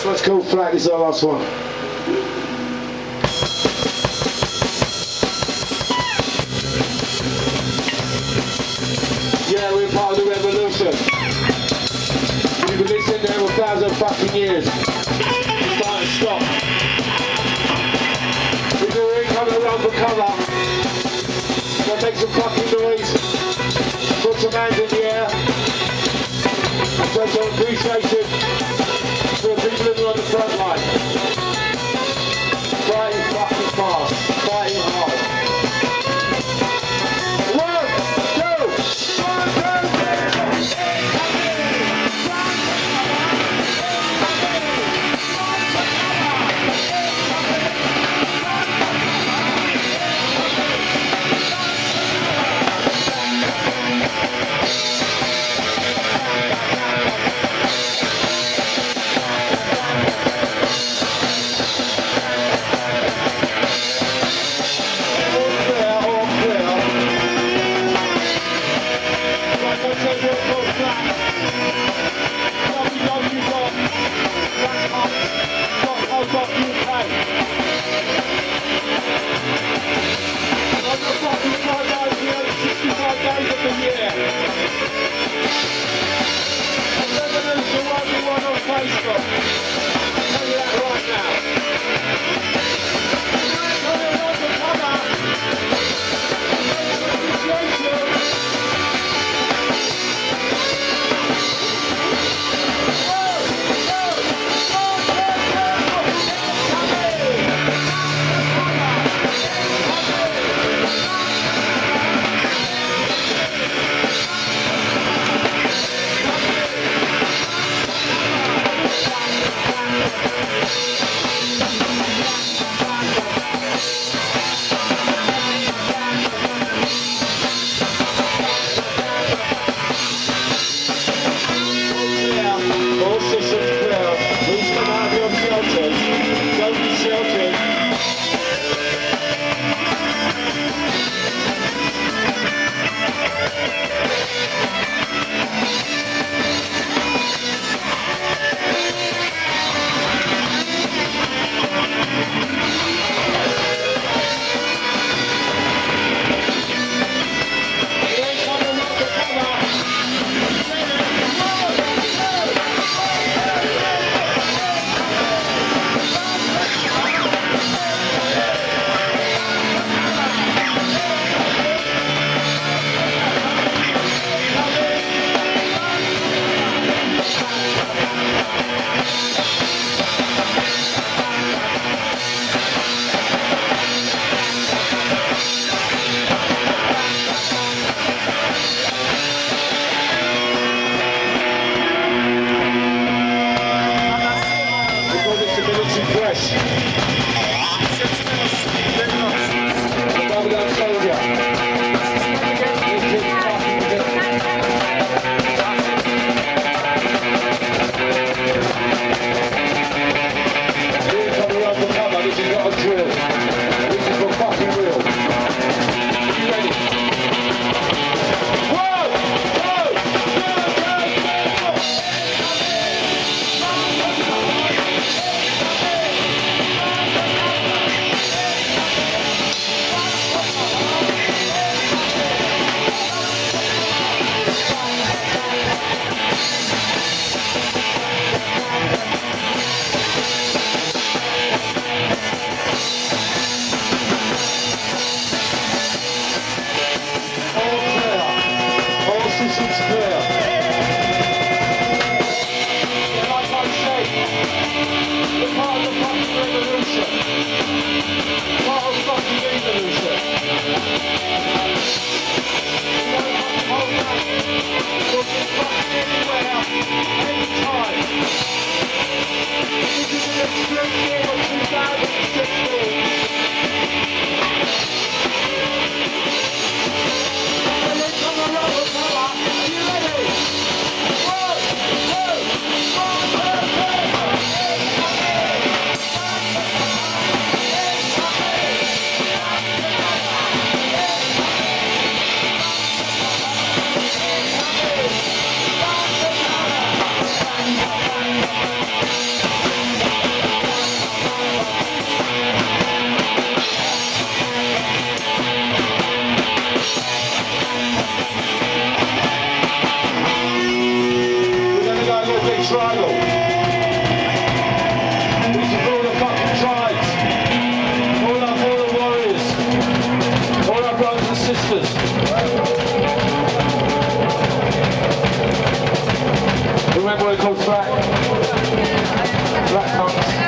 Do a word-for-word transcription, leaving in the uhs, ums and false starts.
one's called Flak, this is our last one. Yeah, we're part of the revolution. We've been listening there for a thousand fucking years. It's starting to stop. We're doing coming around for colour. So make some fucking noise. Put some hands in the air. And show some appreciation for the people who are on the front line. Fighting fucking fast. Fighting hard. One, two, one, two, Glastonbury tribal. This is all the fucking tribes. All our fallen warriors. All our brothers and sisters. Remember we're called Flak. Flak punks.